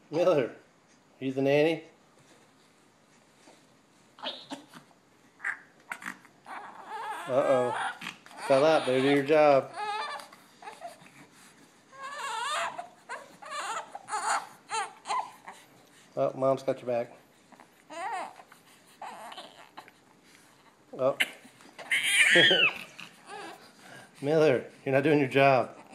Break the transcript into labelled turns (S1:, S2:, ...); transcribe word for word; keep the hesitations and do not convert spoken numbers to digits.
S1: Miller, you the nanny? Uh-oh. Fell out. Better do your job. Oh, Mom's got your back. Oh. Miller, you're not doing your job.